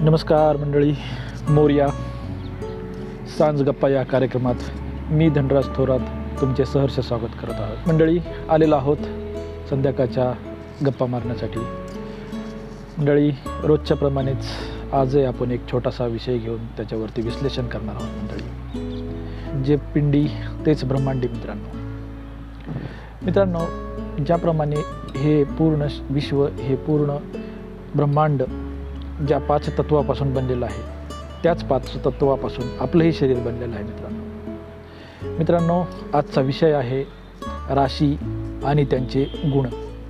नमस्कार मंडळी, मोरया सांज गप्पा या कार्यक्रमात मी धनराज थोरात तुमचे सहर्ष स्वागत करत आहोत. मंडळी, आलेलो आहोत संध्याकाळच्या गप्पा मारण्यासाठी. मंडळी, रोजच्या प्रमाणेच आजही आपण एक छोटासा विषय घेऊन त्याच्यावरती विश्लेषण करणार आहोत. मंडळी, जे पिंडी तेच ब्रह्मांडी. मित्रांनो, ज्याप्रमाणे हे पूर्ण विश्व, हे पूर्ण ब्रह्मांड ज्या 5 तत्वापासून बनलेलं आहे, त्याच 5 तत्वापासून आपलंही शरीर बनलेलं आहे. मित्रांनो, आजचा विषय आहे राशी आणि त्यांचे गुण.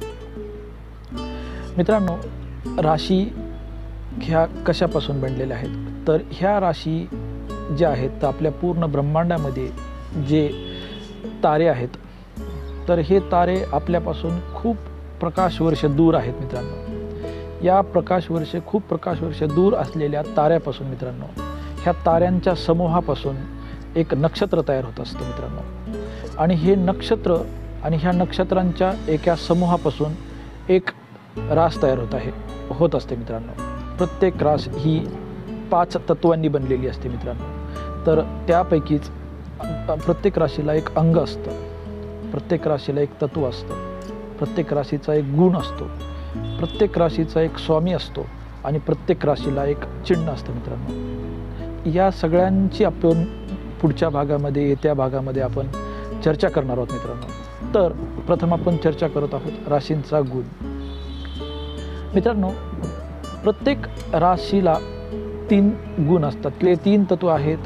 मित्रांनो, राशी ह्या कशापासून बनलेल्या आहेत? तर ह्या राशी ज्या आहेत, तर आपल्या पूर्ण ब्रह्मांडामध्ये जे तारे आहेत, तर हे तारे आपल्यापासून खूप प्रकाश वर्ष दूर आहेत. मित्रांनो, या खूप प्रकाश वर्ष दूर असलेल्या ताऱ्यापासून मित्रांनो, ह्या ताऱ्यांच्या समूहापासून एक नक्षत्र तयार होत असतं मित्रांनो. आणि हे नक्षत्र आणि ह्या नक्षत्रांच्या एका समूहापासून एक रास तयार होत असते मित्रांनो. प्रत्येक रास ही 5 तत्वांनी बनलेली असते मित्रांनो. तर त्यापैकीच प्रत्येक राशीला एक अंग असतं, प्रत्येक राशीला एक तत्व असतं, प्रत्येक राशीचा एक गुण असतो, प्रत्येक राशीचा एक स्वामी असतो आणि प्रत्येक राशीला एक चिन्ह असतं मित्रांनो. या सगळ्यांची आपण पुढच्या भागामध्ये, येत्या भागामध्ये आपण चर्चा करणार आहोत मित्रांनो. तर प्रथम आपण चर्चा करत आहोत राशींचा गुण. मित्रांनो, प्रत्येक राशीला 3 गुण असतात किंवा 3 तत्व आहेत: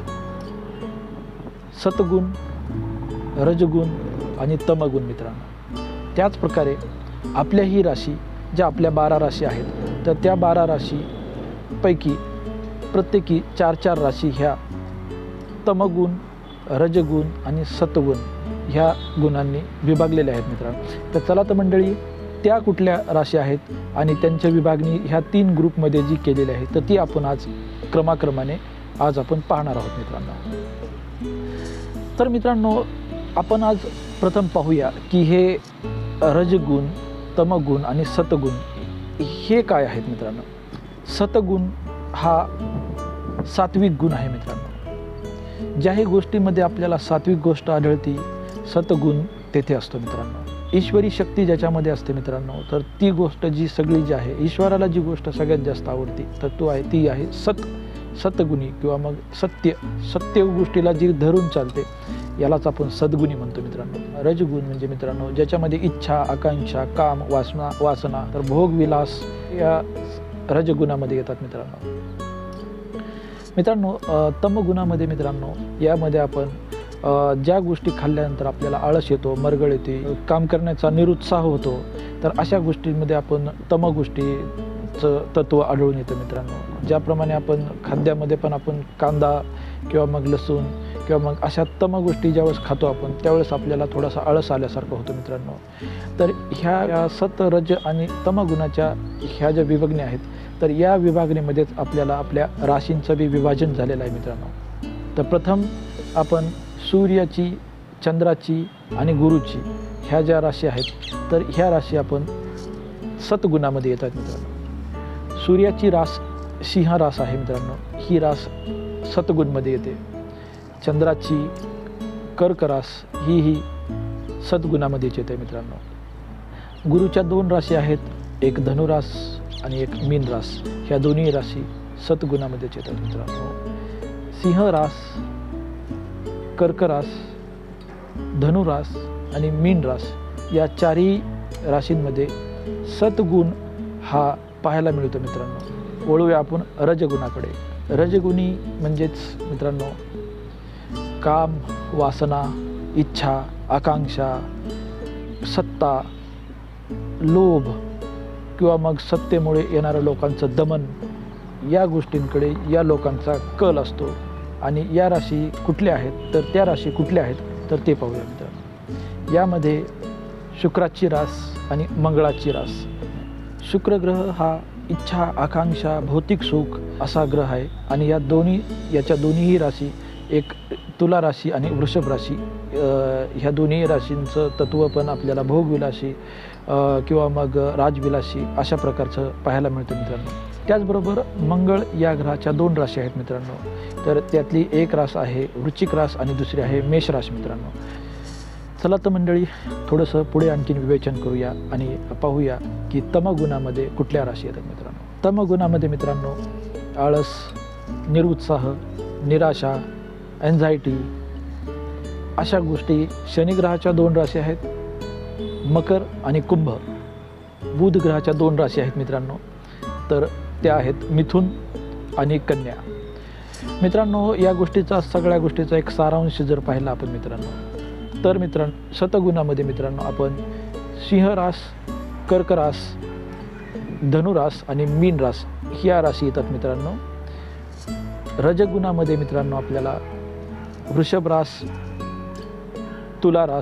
सतगुण, रजगुण आणि तमगुण मित्रांनो. त्याच प्रकारे आपल्याही राशी, ज्या आपल्या 12 राशी आहेत, तर त्या 12 राशीपैकी प्रत्येकी 4 राशी ह्या तमगुण, रजगुण आणि सतगुण ह्या गुणांनी विभागलेल्या आहेत मित्रांनो. तर चला तर मंडळी, त्या कुठल्या राशी आहेत आणि त्यांच्या विभागणी ह्या 3 ग्रुपमध्ये जी केलेली आहे, तर ती आपण आज क्रमाक्रमाने आपण पाहणार आहोत मित्रांनो. तर मित्रांनो, आपण आज प्रथम पाहूया की हे रजगुण, तमगुण आणि सतगुण हे काय आहेत मित्रांनो. सतगुण हा सात्विक गुण आहे मित्रांनो. ज्याही गोष्टीमध्ये आपल्याला सात्विक गोष्ट आढळती, सतगुण तेथे असतो मित्रांनो. ईश्वरी शक्ती ज्याच्यामध्ये असते मित्रांनो, तर ती गोष्ट जी आहे, ईश्वराला जी गोष्ट सगळ्यात जास्त आवडती, तर ती आहे सतगुणी किंवा मग सत्य गोष्टीला जी धरून चालते, यालाच आपण सद्गुणी म्हणतो मित्रांनो. रजगुण म्हणजे मित्रांनो, ज्याच्यामध्ये इच्छा, आकांक्षा, काम, वासना तर भोगविलास या रजगुणामध्ये येतात मित्रांनो. तमगुणामध्ये मित्रांनो, यामध्ये आपण ज्या गोष्टी खाल्ल्यानंतर आपल्याला आळस येतो, मरगळ येते, काम करण्याचा निरुत्साह होतो, तर अशा गोष्टींमध्ये आपण तमगोष्टीचं तत्व आढळून येतं मित्रांनो. ज्याप्रमाणे आपण खाद्यामध्ये पण आपण कांदा किंवा मग लसूण किंवा मग अशा गोष्टी ज्यावेळेस खातो आपण, त्यावेळेस आपल्याला थोडासा आळस आल्यासारखं होतं मित्रांनो. तर ह्या सत, रज आणि तमगुणाच्या ह्या ज्या विभागणी आहेत, तर या विभागणीमध्येच आपल्याला आपल्या राशींचं बी विभाजन झालेलं आहे मित्रांनो. तर प्रथम आपण सूर्याची, चंद्राची आणि गुरुची ह्या ज्या राशी आहेत, तर ह्या राशी आपण सतगुणामध्ये येतात मित्रांनो. सूर्याची रास सिंह रास आहे मित्रांनो, ही रास सतगुणमध्ये येते. चंद्राची कर्क रास ही सद्गुणामध्येच येते मित्रांनो. गुरुच्या 2 राशी आहेत, एक धनुरास आणि एक मीन रास. ह्या दोन्ही राशी सद्गुणामध्येच येतात मित्रांनो. सिंह रास, कर्क रास, धनुरास आणि मीन रास या 4ही राशींमध्ये सद्गुण हा पाहायला मिळतो मित्रांनो. वळूया आपण रजगुणाकडे. रजगुणी म्हणजेच मित्रांनो, काम, वासना, इच्छा, आकांक्षा, सत्ता, लोभ किंवा मग सत्तेमुळे येणाऱ्या लोकांचं दमन, या गोष्टींकडे या लोकांचा कल असतो. आणि या राशी कुठल्या आहेत, तर त्या राशी कुठल्या आहेत, तर ते पाहूया मित्रांनो. यामध्ये शुक्राची रास आणि मंगळाची रास. शुक्र ग्रह हा इच्छा, आकांक्षा, भौतिक सुख असा ग्रह आहे. आणि याच्या दोन्हीही राशी, एक तुला राशी आणि वृषभ राशी, ह्या दोन्ही राशींचं तत्व पण आपल्याला भोगविलासी किंवा मग राजविलासी अशा प्रकारचं पाहायला मिळतं मित्रांनो. त्याचबरोबर मंगळ या ग्रहाच्या 2 राशी आहेत मित्रांनो. तर त्यातली एक रास आहे वृश्चिक रास आणि दुसरी आहे मेष रास मित्रांनो. चला तर मंडळी, थोडंसं पुढे आणखीन विवेचन करूया आणि पाहूया की तमगुणामध्ये कुठल्या राशी येतात मित्रांनो. तमगुणामध्ये मित्रांनो आळस, निरुत्साह, निराशा, एन्झायटी अशा गोष्टी. शनिग्रहाच्या 2 राशी आहेत, मकर आणि कुंभ. बुध ग्रहाच्या 2 राशी आहेत मित्रांनो, तर त्या आहेत मिथुन आणि कन्या. मित्रांनो, या गोष्टीचा सगळ्या गोष्टीचा एक सारांश जर पाहिला आपण मित्रांनो, तर मित्रांनो शतगुणामध्ये मित्रांनो आपण सिंह रास, कर्क रास, धनुरास आणि मीन रास ह्या राशी येतात मित्रांनो. रजगुणामध्ये मित्रांनो आपल्याला वृषभ रास, तुला रास,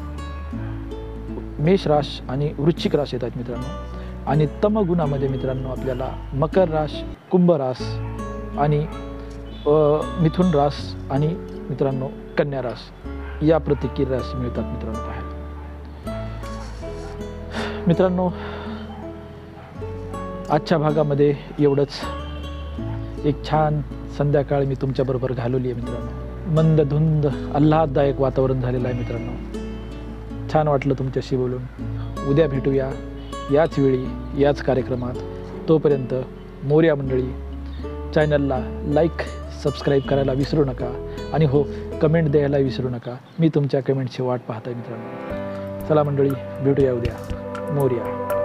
मेष रास आणि वृश्चिक रास येतात मित्रांनो. आणि तमगुणामध्ये मित्रांनो आपल्याला मकर रास, कुंभ रास आणि मिथुन रास आणि मित्रांनो कन्या रास या प्रतीकी राशी मिळतात मित्रांनो पाहायला. मित्रांनो, आजच्या भागामध्ये एवढंच. एक छान संध्याकाळ मी तुमच्याबरोबर घालवली आहे मित्रांनो. मंद धुंद आल्हाददायक वातावरण झालेलं आहे मित्रांनो. छान वाटलं तुमच्याशी बोलून. उद्या भेटूया याच वेळी याच कार्यक्रमात. तोपर्यंत मोरया मंडळी, चॅनलला लाईक सबस्क्राईब करायला विसरू नका आणि हो, कमेंट द्यायला विसरू नका. मी तुमच्या कमेंटची वाट पाहत आहे मित्रांनो. चला मंडळी, भेटूया उद्या. मोरया.